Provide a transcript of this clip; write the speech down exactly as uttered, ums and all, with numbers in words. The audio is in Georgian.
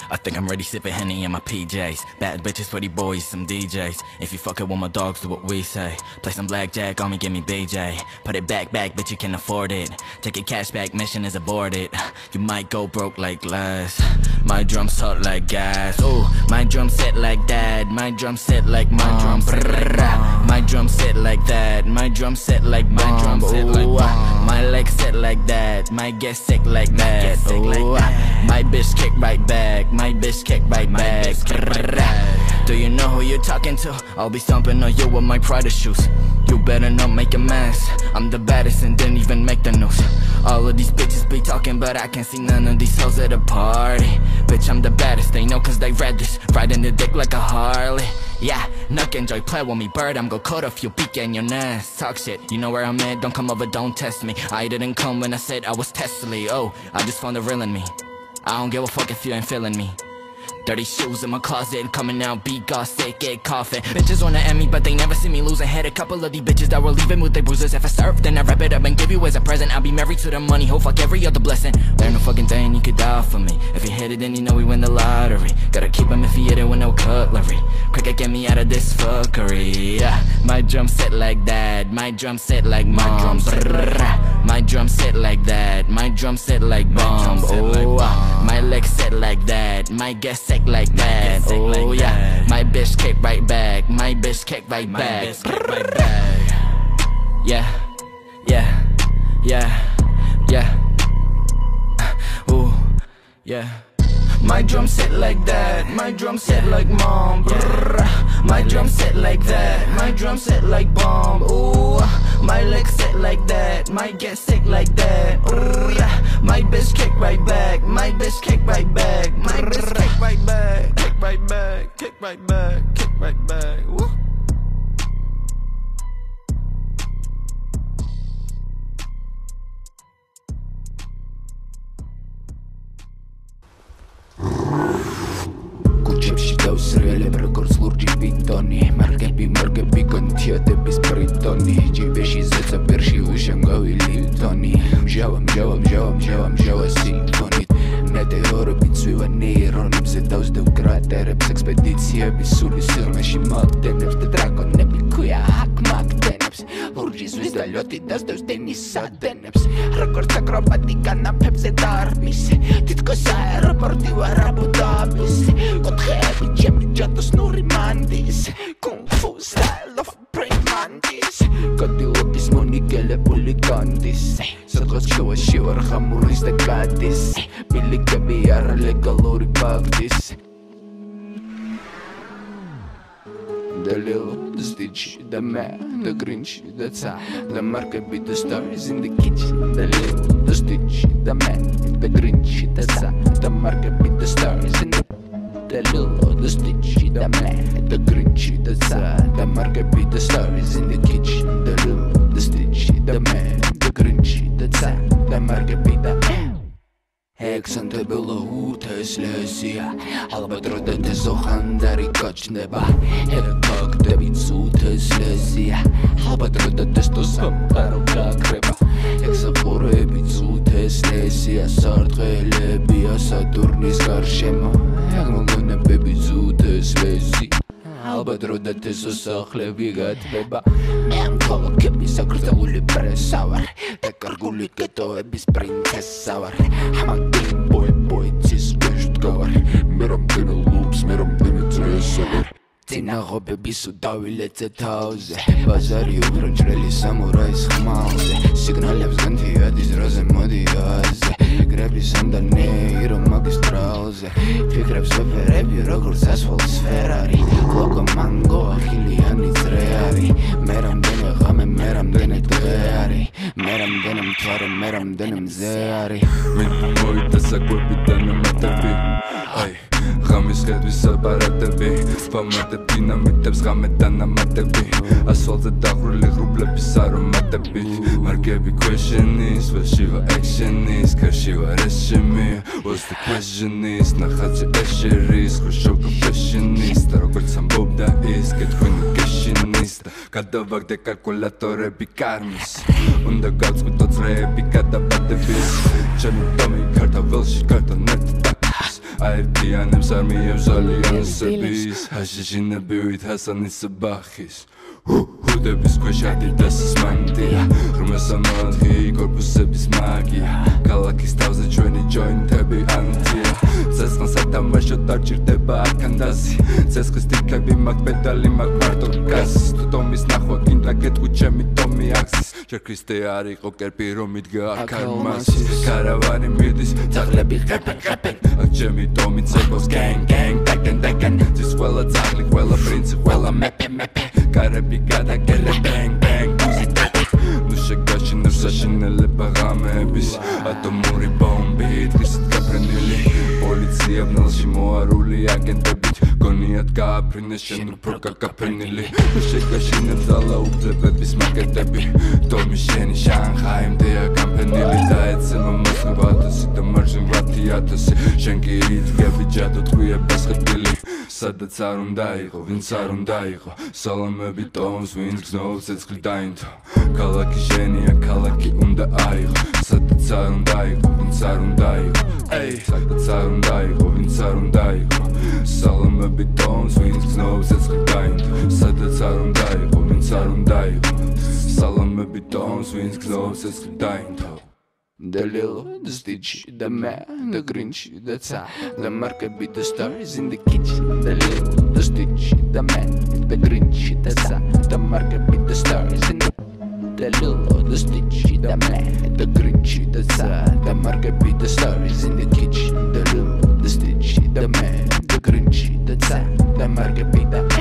I think I'm ready sipping Henny in my P Js. Bad bitches, pretty boys, some D Js. If you fuckin' with my dogs, do what we say. Play some blackjack on me, give me B J. Put it back, back, bitch, you can afford it. Take a cashback, mission is aborted. You might go broke like glass. My drums hot like gas. Ooh, my drum set like that. My drum set like my drum set like my drum set like that. My drum set like my drum set like my legs set like that. My get sick like that. Ooh, my bitch kick right back. My bitch kick right back. Do you know who you're talking to? I'll be stomping on you with my Prada shoes. You better not make a mess. I'm the baddest and didn't even make the news. All of these bitches be talking, but I can't see none of these hoes at a party. Bitch, I'm the baddest, they know cause they read this. Riding the dick like a Harley. Yeah, Nuck enjoy play with me, bird. I'm gon' cut off your beak and your nest. Talk shit, you know where I'm at, don't come over, don't test me. I didn't come when I said I was Tesla. Oh, I just found the real in me. I don't give a fuck if you ain't feeling me. Dirty shoes in my closet, coming out, beat gossip, get coughing. Bitches wanna end me, but they never see me losing. Had a couple of these bitches that were leaving with their bruises. If I serve, then I wrap it up and give you as a present. I'll be married to the money, ho, fuck every other blessing. There ain't no fucking thing you could die for me. If you hit it, then you know we win the lottery. Gotta keep him if he hit it with no cutlery. Cricket, get me out of this fuckery. Yeah, my drum set like that. My drum set like mom. My drum set like that. My drum set like bomb. Oh, my legs set like that. My guess set like that. Oh yeah, my bitch kick right back. My bitch kick right back. Yeah, yeah, yeah, yeah. Ooh, yeah. My drum set like that. My drum set like mom. My drum set like that. My drum set like bomb. Ooh, my legs set like that. My get sick like that. Ooh yeah, my bitch kick right back. My bitch kick right back. My bitch kick right back. Kick right back. Kick right back. Kick right back. Woo. Սրել եմ ռեկորդ սլուրջի պինտոնի Մարգեպի մարգեպի կնթյատեպիս պրիտոնի Ջիվեշի զեցա պերշի ուշանգավի լիվտոնի Մժավամ, մժավամ, մժավամ, մժավամ, մժավա սիմֆոնիտ Նետե հորը բիցույվա նեյրոնիմ Զետავს դև կրատերեպս էքսպեդիցիեպիս Սուրի սիրմեշի մակտենեպս Դե դրակոնեպի կույա հակ մակտենեպս Լուրջի զույս դալյոտի դաստոս տենիսա տենեպս Ռեկորդ ակրոբատիկա նապեպս է դարբիս Դիտկոսա էրոպորտիվա ռաբուդաբիս Կոտխեպի Just snurri mandis Kung fu style of primandis Կատիլոպիս մոնիկել է պոլիկանդիս Սրղոց շվա շիվար խամուրիս դե կատիս Միլիկը մի առել է կալորի բաղդիս The little, the stitch, the man, the grinch, the tzah The market be the stars in the kitchen The little, the stitch, the man, the grinch, the tzah The market be the stars in the The little, the stitch, the man, the grinch, the tzah The market be the stars in the kitchen The little, the stitch, the man, the grinch, the tzah The market be the Հեքսանտը բլը ութես լեսիա Ալբատրոդը տեսոխանդարի կաչնեբա Հերակակ դեպից ութես լեսիա Ալբատրոդը տեստոսամ կարո կակրեբա Հեքսա խորը էպից ութես լեսիա Սարդղել է բիա սատուրնիս կարշեմա Հեղմոգոն է բեպից ութես լեսի Ալբատրոդը տեսոսախ լևի գատվեբա Մեմ կողը կեպի սակրտավուլի պրեսավար Դե կարգուլի կետո էպիս պրինցեսավար Համակտին բոյ բոյ ծիս գեշտ գավար Մերամ դենը լուպս, մերամ դենը ծրեսավար Ծինաղո բեպիս ու դավիլ է ծետաուզ է Բազարի ու հրճրելի սամուրայս խմաուզ է Սիգնալ եմ զգնվի ադիս ռոզ է մոդի ազ է Գրեպի սանդանե իրո մագիստրաուզ է Ֆիկրեպ սոպերեպ յուրոգուրց ասվոլս Ֆերարի Կլոկո մանգո ախիլիանից ռեարի Մերամ դենը ғամ է մերամ դենը տղեարի Մերամ դենեմ թվարը մերամ դենեմ զեարի Մին մոյ տեսակ ոպի տանը մատեպի Այ Ғամիս հետվի սապարատեպի Վամատեպի նամիտեպս ғամ է տանա մատեպի Ասվալձ է տաղրուլի ռուբլեպի սարո մատեպի Մարգեպի question is, վաշիվա action is Քաշիվա ռեսշեմի, what's the question is Նախացի էշերիս, խոշոկ confessionist Տարոգոր ծամբոb դա is, get communicationist Կադավակ դե կալկուլատոր էպի կարմիս Ունդա գալց կուտոց ռեպի կադաբատեպիս Չանու տամի կարտավել շի կարտաներ տտակիս აერთიანებს არმიებს ალიანსების აშიშინებივით ჰასანის საბახის ჰუდების ქვეშ ადიდასის მანტია ღრმასამოთხი კორპუსების მაგია ქალაქის თავზე ჩვენი ჯოინტები ანტია ცეცხლს ათამაშოთ არ ჭირდება აქანდაზი ცეცხლის თითქები მაგ პედალი მაგ მარტო გაზის თუ ტომის ნახვა გინდა გეტყვი ჩემი ტომი აქსის ჯერ ქრისტე არ იყო კერპი რომ იდგა აქ არ მასის კარავანი მიდის ძაღლები ხეპენ ხეპენ აქ ჩემი ტომი ცეკვავს გენგ გენგ დაკენ დაკენ ძის ყველა ძაღლი ყველა პრინცი ყველა მეფე მეფე კარები გადაგელე ბენგ ბენგ მუსიკა ნუ შეგაშინებ საშინელება ღამეების ატომური ბომბით ღირსით გაფრენილი პოლიცია ბნელში მოარული აგენტებით გონიათ გააფრინეს შენ უფრო გაგაფრენილი ნუ შეგაშინებ ძალაუფლებების მაკეტები ტომი შენი შანხაიმდე აგამფრენილი დაეცემა მოსკოვა ათასი და მარჟენ ვათი ათასი შენ კი იდგები ჯადო ტყვიებას ხეთილი სადაც არ უნდა იყო, ვინც არ უნდა იყო სალამები ტომს, ვინც გზნობს ცეცხლი დაინთო ქალაქი შენია, ქალაქი უნდა აიღო სადაც არ უნდა იყო, ვინც არ უნდა იყო ეი, სადაც არ უნდა იყო, ვინც არ უნდა იყო სალამები ტომს, ვინც გზნობს ცეცხლი დაინთო სადაც არ უნდა იყო, ვინც არ უნდა იყო სალამები ტომს, ვინც გზნობს ცეცხლი დაინთო The little, the stitch, the man, the grinch, the tzar, the market with the stars in the kitchen. The little, the stitch, the man, the grinch, the tzar, the market with the stars in the The little, the stitch, the man, the grinch, the tzar, the market with the stars in the kitchen. The little, the stitch, the man, the grinch, the tzar, the market with the